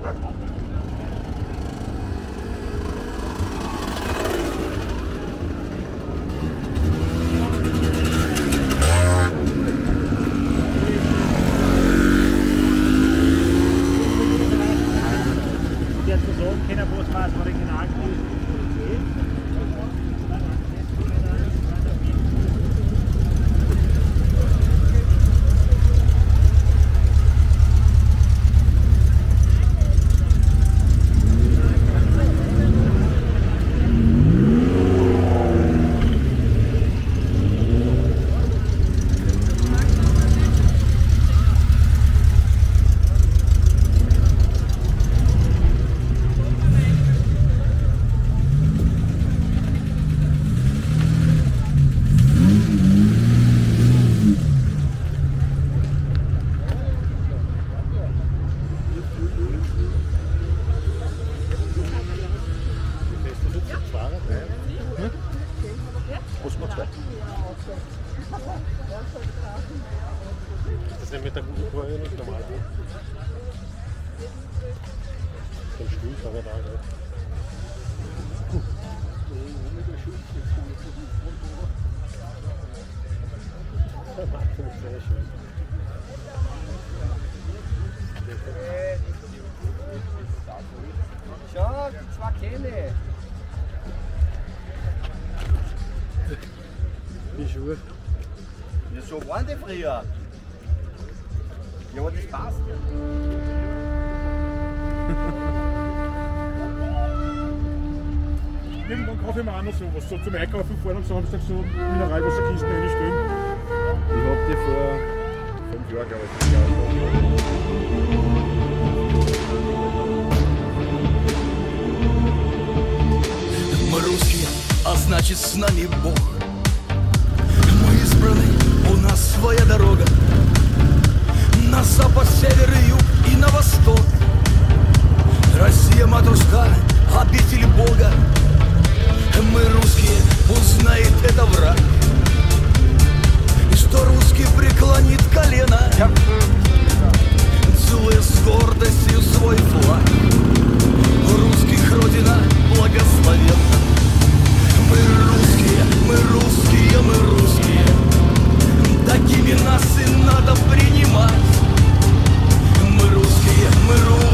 Das ist mit der guten Kurve nicht normal. Den Stuhl kann er da nicht. Der macht es sehr schön. Schau, die zwei Kämme. Die Schuhe. Ja, so waren die früher. Ja, aber das passt ja. Irgendwann kaufe ich mir auch noch sowas, so zum Einkaufen fahren und so habe ich dann so Mineralwasserkisten reinstellen. Ich habe die vor 5 Jahren, glaube ich, gekauft. Мы русские, а значит с нами Бог. Мы избраны, у нас своя дорога. На запад, север и юг и на восток. Россия, матушка, обитель Бога. Мы русские, узнает это враг. И что русский преклонит колено, целуя с гордостью свой флаг. Русских родина благословенна. Мы русские, мы русские, мы русские. Такими нас и надо принимать. Мы русские, мы русские.